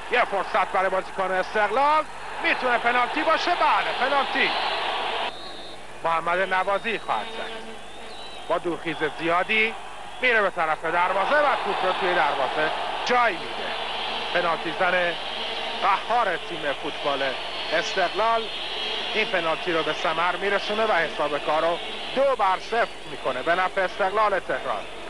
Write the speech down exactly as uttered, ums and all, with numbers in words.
یه فرصت برای بازیکن استقلال، میتونه پنالتی باشه. بله پنالتی. محمد نوازی خواهد زد با دورخیز زیادی، میره به طرف دروازه و توپ رو توی دروازه جای میده. پنالتی زن قهار تیم فوتبال استقلال این پنالتی رو به ثمر میرسونه و حساب کار رو دو بر صفر میکنه به نفع استقلال تهران.